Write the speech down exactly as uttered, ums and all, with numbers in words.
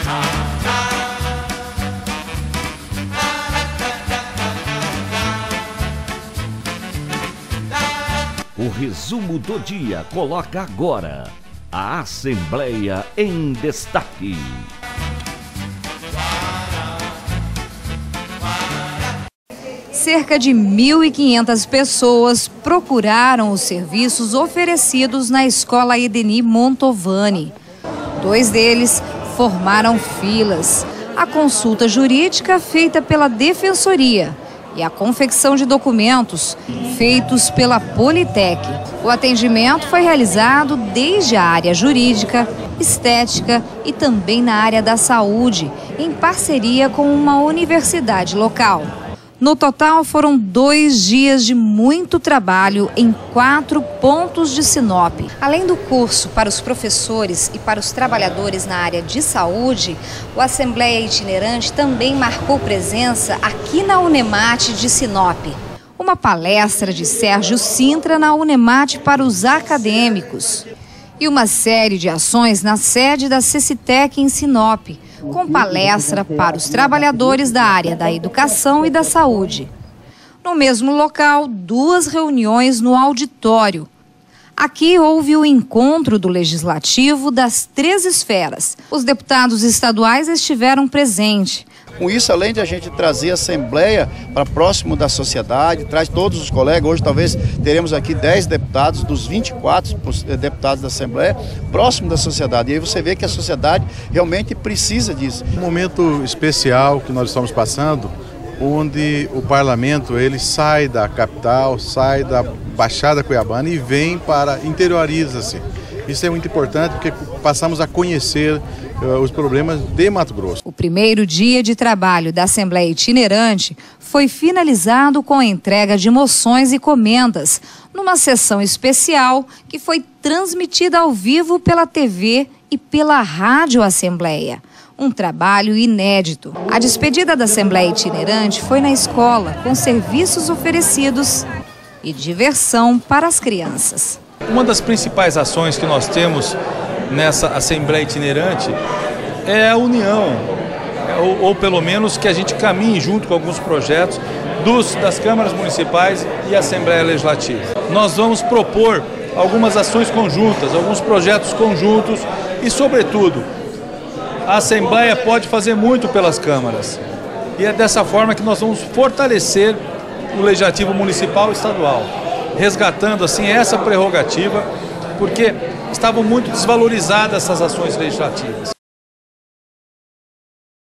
O resumo do dia coloca agora a Assembleia em Destaque. Cerca de mil e quinhentas pessoas procuraram os serviços oferecidos na Escola Edeni Montovani. Dois deles formaram filas. A consulta jurídica feita pela Defensoria e a confecção de documentos feitos pela Politec. O atendimento foi realizado desde a área jurídica, estética e também na área da saúde, em parceria com uma universidade local. No total, foram dois dias de muito trabalho em quatro pontos de Sinop. Além do curso para os professores e para os trabalhadores na área de saúde, o Assembleia Itinerante também marcou presença aqui na Unemate de Sinop. Uma palestra de Sérgio Sintra na Unemate para os acadêmicos. E uma série de ações na sede da Cecitec em Sinop, com palestra para os trabalhadores da área da educação e da saúde. No mesmo local, duas reuniões no auditório. Aqui houve o encontro do Legislativo das três esferas. Os deputados estaduais estiveram presentes. Com isso, além de a gente trazer a Assembleia para próximo da sociedade, traz todos os colegas, hoje talvez teremos aqui dez deputados dos vinte e quatro deputados da Assembleia, próximo da sociedade. E aí você vê que a sociedade realmente precisa disso. Um momento especial que nós estamos passando, onde o parlamento ele sai da capital, sai da Baixada Cuiabana e vem para interioriza-se. Isso é muito importante porque passamos a conhecer uh, os problemas de Mato Grosso. O primeiro dia de trabalho da Assembleia Itinerante foi finalizado com a entrega de moções e comendas, numa sessão especial que foi transmitida ao vivo pela T V e pela Rádio Assembleia. Um trabalho inédito. A despedida da Assembleia Itinerante foi na escola, com serviços oferecidos e diversão para as crianças. Uma das principais ações que nós temos nessa Assembleia Itinerante é a união, ou, ou pelo menos que a gente caminhe junto com alguns projetos dos, das câmaras municipais e Assembleia Legislativa. Nós vamos propor algumas ações conjuntas, alguns projetos conjuntos e, sobretudo, a Assembleia pode fazer muito pelas câmaras. E é dessa forma que nós vamos fortalecer o Legislativo Municipal e Estadual, resgatando assim essa prerrogativa, porque estavam muito desvalorizadas essas ações legislativas.